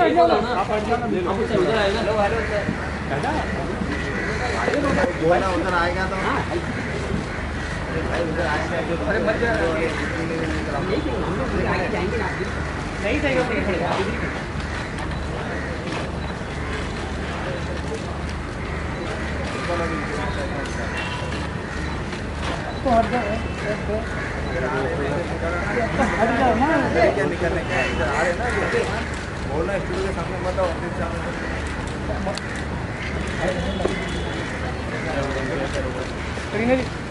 उधर आएगा तो उधर आएगा अरे मत नहीं सही क्या निकलने का इधर आ रहे ना बोलना स्टूडियो के सामने मत आओ ऑफिस सामने